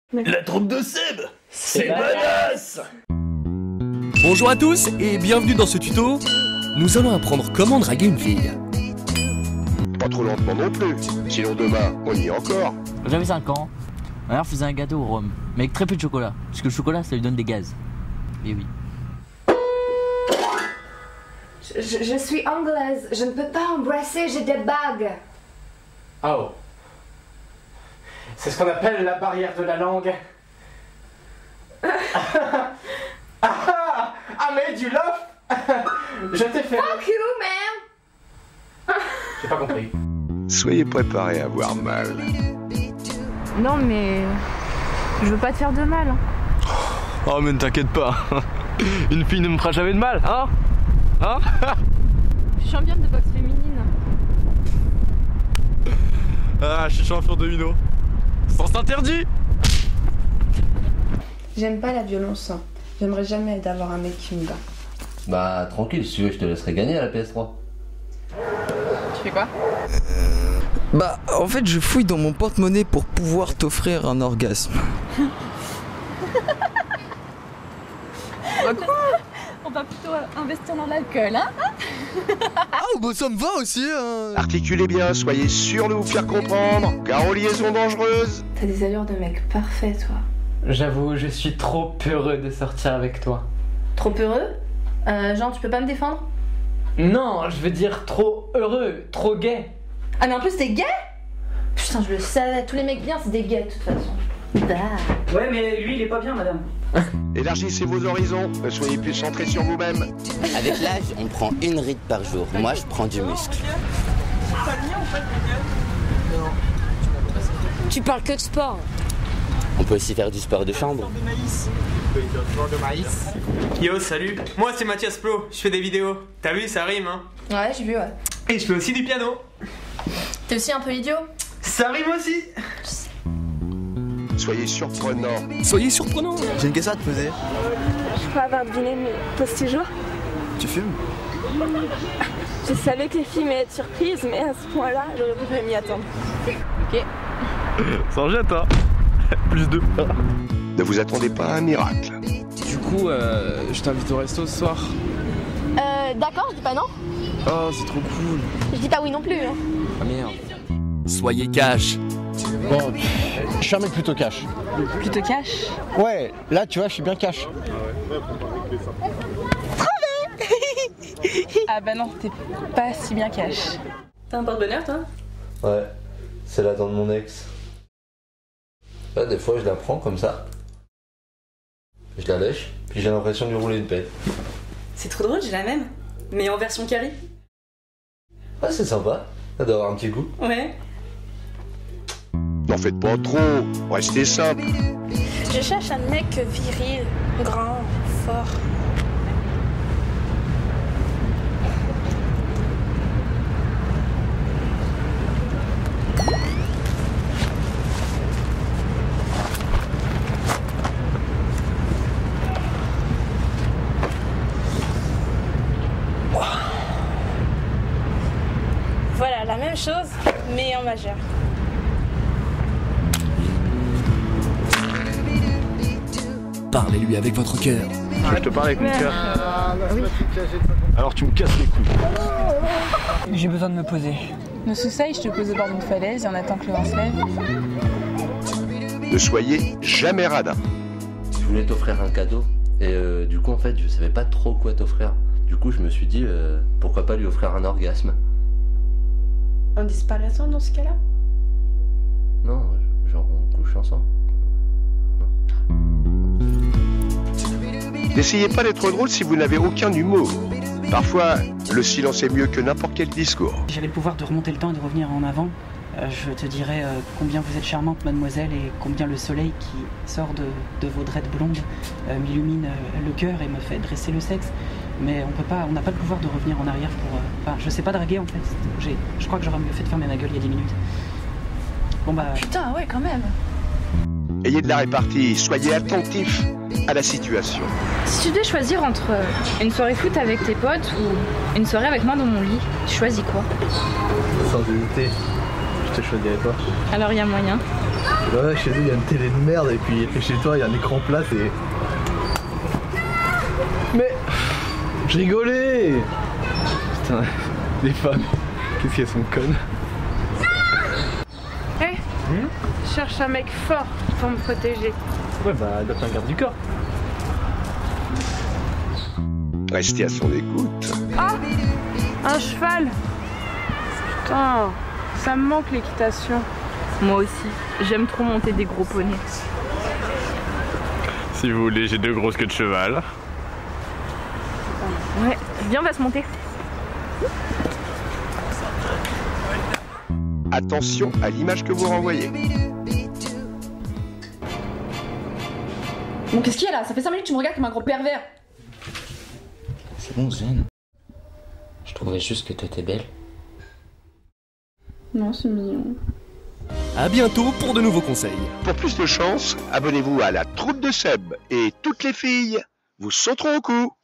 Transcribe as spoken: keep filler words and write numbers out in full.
La troupe de Seb, c'est badass. Bonjour à tous et bienvenue dans ce tuto. Nous allons apprendre comment draguer une fille. Pas trop lentement non plus, sinon demain on y est encore. J'avais cinq ans, ma mère faisait un gâteau au rhum, mais avec très peu de chocolat, parce que le chocolat ça lui donne des gaz. Et oui. Je, je, je suis anglaise, je ne peux pas embrasser, j'ai des bagues. Oh. C'est ce qu'on appelle la barrière de la langue. Ah, ah mais du love. Je t'ai fait... Fuck you, man. J'ai pas compris. Soyez préparés à avoir mal. Non mais... je veux pas te faire de mal. Oh mais ne t'inquiète pas. Une fille ne me fera jamais de mal, hein? Hein? Je suis championne de boxe féminine. Ah, je suis champion de Mino. Sens interdit. J'aime pas la violence. J'aimerais jamais d'avoir un mec qui me bat. Bah tranquille, si tu veux je te laisserai gagner à la P S trois. Tu fais quoi? Bah en fait je fouille dans mon porte-monnaie pour pouvoir t'offrir un orgasme. Bah quoi? On va plutôt investir dans l'alcool, hein? Ah bah ça me va aussi hein. Articulez bien, soyez sûr de vous faire comprendre, car aux liaisons dangereuses. T'as des allures de mec parfait toi. J'avoue, je suis trop heureux de sortir avec toi. Trop heureux? Euh, genre tu peux pas me défendre? Non, je veux dire trop heureux, trop gay. Ah mais en plus t'es gay? Putain je le savais, tous les mecs bien c'est des gays de toute façon. Bah. Ouais mais lui il est pas bien madame. Élargissez vos horizons, soyez plus centrés sur vous-même. Avec l'âge, on prend une ride par jour. Moi, je prends du muscle. Tu parles que de sport. On peut aussi faire du sport de chambre. Yo salut, moi c'est Mathias Plo, je fais des vidéos. T'as vu ça rime hein? Ouais j'ai vu ouais. Et je fais aussi du piano. T'es aussi un peu idiot? Ça rime aussi. Soyez surprenants. Soyez surprenants. J'ai une question à te poser. Je crois avoir deviné mes post-jours. Tu fumes? Je savais que les filles m'allaient être surprises, mais à ce point-là, j'aurais pu m'y attendre. Ok. Sans jette hein. Plus deux. Ne vous attendez pas à un miracle. Du coup euh, je t'invite au resto ce soir. Euh, d'accord, je dis pas non. Oh c'est trop cool. Je dis pas oui non plus. Hein. Ah merde. Soyez cash. Bon, je suis un mec plutôt cash. Plutôt cash? Ouais, là tu vois, je suis bien cash. Ah bah non, t'es pas si bien cash. T'as un porte-bonheur toi? Ouais, c'est la dent de mon ex. Là, des fois, je la prends comme ça. Je la lèche, puis j'ai l'impression de lui rouler une pelle. C'est trop drôle, j'ai la même. Mais en version carré. Ouais, c'est sympa. Ça doit avoir un petit goût. Ouais. N'en faites pas trop, restez simple. Je cherche un mec viril, grand, fort. Voilà, la même chose, mais en majeur. Parlez-lui avec votre cœur. Je te parle avec mon cœur. Oui. Alors tu me casses les couilles. J'ai besoin de me poser. Nos sous-sailles, je te pose au bord d'une falaise et on attend que le vent se lève. Ne soyez jamais radin. Je voulais t'offrir un cadeau. Et euh, du coup, en fait, je savais pas trop quoi t'offrir. Du coup, je me suis dit, euh, pourquoi pas lui offrir un orgasme. En disparaissant dans ce cas-là? Non, genre on couche ensemble. N'essayez pas d'être drôle si vous n'avez aucun humour. Parfois, le silence est mieux que n'importe quel discours. J'avais le pouvoir de remonter le temps et de revenir en avant. Euh, je te dirais euh, combien vous êtes charmante mademoiselle et combien le soleil qui sort de, de vos dreads blondes euh, m'illumine euh, le cœur et me fait dresser le sexe. Mais on peut pas, on n'a pas le pouvoir de revenir en arrière pour... Euh, enfin, je sais pas draguer en fait. J'ai, je crois que j'aurais mieux fait de fermer ma gueule il y a dix minutes. Bon bah... Putain, ouais quand même. Ayez de la répartie, soyez attentifs à la situation. Si tu devais choisir entre une soirée foot avec tes potes ou une soirée avec moi dans mon lit, tu choisis quoi? Sans hésiter, je te choisirais pas. Alors il y a moyen. Ouais, chez eux il y a une télé de merde et puis et chez toi il y a un écran plat et... Mais... Je rigolais. Putain, les femmes, qu'est-ce qu'elles sont connes. Hé hey, hmm je cherche un mec fort pour me protéger. Ouais bah adopte un garde du corps. Restez à son écoute. Ah, un cheval. Putain, ça me manque l'équitation. Moi aussi, j'aime trop monter des gros poneys. Si vous voulez, j'ai deux grosses queues de cheval. Ouais, viens, on va se monter. Attention à l'image que vous renvoyez. Bon, qu'est-ce qu'il y a là? Ça fait cinq minutes que tu me regardes comme un gros pervers. C'est bon, Zen. Je trouvais juste que t'étais belle. Non, c'est mignon. À bientôt pour de nouveaux conseils. Pour plus de chance, abonnez-vous à la troupe de Seb et toutes les filles vous sauteront au cou.